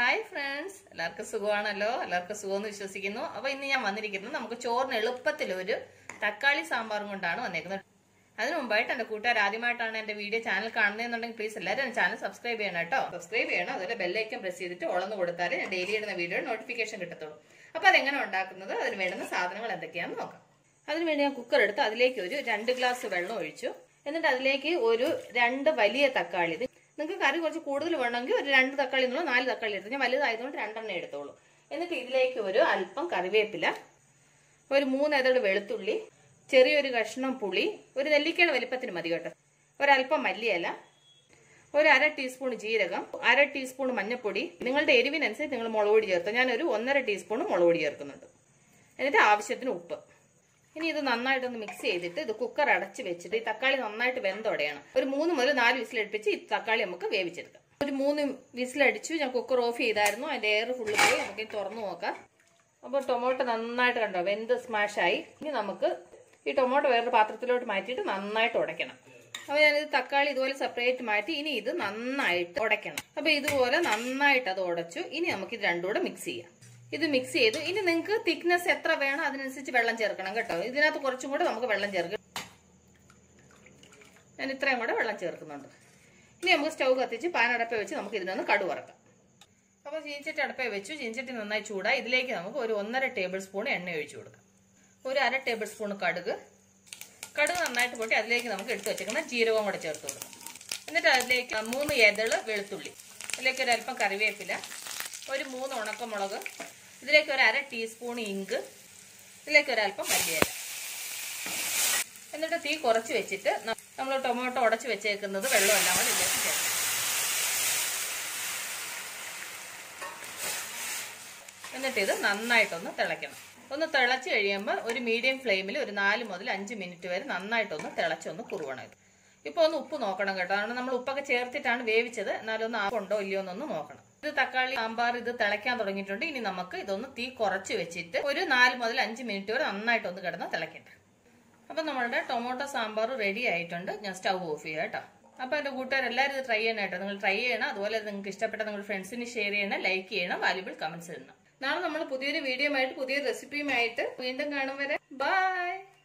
Hi friends, എല്ലാവർക്കും സുഖമാണല്ലോ. എല്ലാവർക്കും സുഖമെന്ന് വിശ്വസിക്കുന്നു. അപ്പൊ ഇന്ന് ഞാൻ വന്നിരിക്കുന്നത് നമുക്ക് ചോറിന് എളുപ്പത്തിൽ ഒരു തക്കാളി സാമ്പാറും കൊണ്ടാണ് വന്നേക്കുന്നത്. അതിനു മുമ്പായിട്ട് എന്റെ കൂട്ടുകാർ ആദ്യമായിട്ടാണ് എന്റെ വീഡിയോ ചാനൽ കാണുന്നതെന്നുണ്ടെങ്കിൽ പ്ലീസ് എല്ലാവരും എന്റെ ചാനൽ സബ്സ്ക്രൈബ് ചെയ്യണം കേട്ടോ. സബ്സ്ക്രൈബ് ചെയ്യണം, അതുപോലെ ബെല്ലൈക്കൻ പ്രസ് ചെയ്തിട്ട് ഓളന്ന് കൊടുത്താലേ ഞാൻ ഡെയിലി ഇടുന്ന വീഡിയോ നോട്ടിഫിക്കേഷൻ കിട്ടത്തുള്ളൂ. അപ്പൊ അതെങ്ങനെ ഉണ്ടാക്കുന്നത്, അതിന് വേണ്ടുന്ന സാധനങ്ങൾ എന്തൊക്കെയാണെന്ന് നോക്കാം. അതിനുവേണ്ടി ഞാൻ കുക്കർ എടുത്ത് അതിലേക്ക് ഒരു 2 ഗ്ലാസ് വെള്ളം ഒഴിച്ചു. എന്നിട്ട് അതിലേക്ക് ഒരു 2 വലിയ തക്കാളി, നിങ്ങൾക്ക് കറി കുറച്ച് കൂടുതൽ വേണമെങ്കിൽ ഒരു 2 തക്കാളി എന്നുള്ള 4 തക്കാളി എടുത്തു. ഞാൻ വലുതായതുകൊണ്ട് 2 എണ്ണം എടുത്തോളൂ. എന്നിട്ട് ഇതിലേക്ക് ഒരു അല്പം കറിവേപ്പില, ഒരു 3 എതള് വെളുത്തുള്ളി, ചെറിയൊരു കഷ്ണം പുളി, ഒരു നെല്ലിക്കയുടെ വലിപ്പത്തിന് മതി കേട്ടോ, ഒരല്പം മല്ലിയില, ഒരു 1/2 ടീസ്പൂൺ ജീരകം, 1/2 ടീസ്പൂൺ മഞ്ഞൾപ്പൊടി. നിങ്ങളുടെ എരിവിനനുസരിച്ച് നിങ്ങൾ മുളക് പൊടി ചേർത്ത്, ഞാനൊരു 1.5 ടീസ്പൂൺ മുളക് പൊടി ചേർക്കുന്നുണ്ട്. എന്നിട്ട് ആവശ്യത്തിന് ഉപ്പ്. ഇനി ഇത് നന്നായിട്ടൊന്ന് മിക്സ് ചെയ്തിട്ട് ഇത് കുക്കർ അടച്ച് വെച്ചിട്ട് ഈ തക്കാളി നന്നായിട്ട് വെന്തൊടയണം. ഒരു 3 മുതൽ 4 വിസിലടുപ്പിച്ച് ഈ തക്കാളി നമുക്ക് വേവിച്ചെടുക്കാം. ഒരു 3 വിസിലടിച്ചു. ഞാൻ കുക്കർ ഓഫ് ചെയ്തായിരുന്നു, അതിന്റെ എയർ ഫുള്ള് പോയി. നമുക്ക് തുറന്നു നോക്കാം. അപ്പോൾ ടൊമാറ്റോ നന്നായിട്ട് കണ്ടോ വെന്ത് സ്മാഷായി. ഇനി നമുക്ക് ഈ ടൊമാറ്റോ വേറൊരു പാത്രത്തിലോട്ട് മാറ്റിയിട്ട് നന്നായിട്ട് ഉടയ്ക്കണം. അപ്പോൾ ഞാനിത് തക്കാളി ഇതുപോലെ സെപ്പറേറ്റ് മാറ്റി ഇനി ഇത് നന്നായിട്ട് ഉടയ്ക്കണം. അപ്പോൾ ഇതുപോലെ നന്നായിട്ട് അത് ഉടച്ചു. ഇനി നമുക്ക് ഇത് രണ്ടും കൂടെ മിക്സ് ചെയ്യാം. ഇത് മിക്സ് ചെയ്ത് ഇനി നിങ്ങൾക്ക് തിക്നെസ് എത്ര വേണം അതിനനുസരിച്ച് വെള്ളം ചേർക്കണം കേട്ടോ. ഇതിനകത്ത് കുറച്ചും കൂടെ നമുക്ക് വെള്ളം ചേർക്കാം. ഞാൻ ഇത്രയും കൂടെ വെള്ളം ചേർക്കുന്നുണ്ട്. ഇനി നമുക്ക് സ്റ്റൗ കത്തിച്ച് പാനടപ്പ വെച്ച് നമുക്ക് ഇതിനൊന്ന് കടുക് വറക്കാം. അപ്പോൾ ചീഞ്ചട്ടി അടപ്പ വെച്ചു. ചീഞ്ചട്ടി നന്നായി ചൂടായി. ഇതിലേക്ക് നമുക്ക് ഒരു 1.5 ടേബിൾ സ്പൂൺ എണ്ണ ഒഴിച്ചു കൊടുക്കാം. ഒരു 1/2 ടേബിൾ സ്പൂൺ കടുക് നന്നായിട്ട് പൊട്ടി അതിലേക്ക് നമുക്ക് എടുത്തു വെച്ചേക്കുന്ന ജീരകവും കൂടെ ചേർത്ത് കൊടുക്കാം. എന്നിട്ട് അതിലേക്ക് 3 എതള് വെളുത്തുള്ളി, അതിലേക്ക് ഒരു അല്പം കറിവേപ്പില, ഒരു 3 ഉണക്കമുളക്, ഇതിലേക്ക് ഒരു 1/2 ടീസ്പൂൺ ഇങ്ക്, ഇതിലേക്ക് ഒരല്പം മല്ലിയില. എന്നിട്ട് തീ കുറച്ച് വെച്ചിട്ട് നമ്മൾ ടൊമാറ്റോ ഉടച്ച് വെച്ചേക്കുന്നത് വെള്ളമെല്ലാം കൂടെ ഇതിലേക്ക് ചേർക്കാം. എന്നിട്ട് ഇത് നന്നായിട്ടൊന്ന് തിളയ്ക്കണം. ഒന്ന് തിളച്ച് കഴിയുമ്പോൾ ഒരു മീഡിയം ഫ്ലെയിമിൽ ഒരു 4 മുതൽ 5 മിനിറ്റ് വരെ നന്നായിട്ടൊന്ന് തിളച്ചൊന്ന് കുറുവണം. ഇത് ഇപ്പോൾ ഒന്ന് ഉപ്പ് നോക്കണം കേട്ടോ, കാരണം നമ്മൾ ഉപ്പൊക്കെ ചേർത്തിട്ടാണ് വേവിച്ചത്. എന്നാലും ഒന്ന് ആപ്പുണ്ടോ ഇല്ലയോ എന്നൊന്ന് നോക്കണം. ഇത് തക്കാളി സാമ്പാർ ഇത് തിളയ്ക്കാൻ തുടങ്ങിയിട്ടുണ്ട്. ഇനി നമുക്ക് ഇതൊന്ന് തീ കുറച്ച് വെച്ചിട്ട് ഒരു 4 മുതൽ 5 മിനിറ്റ് വരെ നന്നായിട്ടൊന്ന് കിടന്ന് തിളക്കട്ടെ. അപ്പൊ നമ്മളുടെ ടൊമാറ്റോ സാമ്പാർ റെഡി ആയിട്ടുണ്ട്. ഞാൻ സ്റ്റൗ ഓഫ് ചെയ്യാം കേട്ടോ. അപ്പൊ എന്റെ കൂട്ടുകാർ എല്ലാവരും ഇത് ട്രൈ ചെയ്യണം കേട്ടോ. നിങ്ങൾ ട്രൈ ചെയ്യണം. അതുപോലെ നിങ്ങൾക്ക് ഇഷ്ടപ്പെട്ട നിങ്ങളുടെ ഫ്രണ്ട്സിന് ഷെയർ ചെയ്യണം, ലൈക്ക് ചെയ്യണം, വാല്യുബിൾ കമന്റ്സ് ഇടണം. നാളെ നമ്മൾ പുതിയൊരു വീഡിയോ ആയിട്ട് പുതിയൊരു റെസിപ്പിയുമായിട്ട് വീണ്ടും കാണും വരെ ബൈ.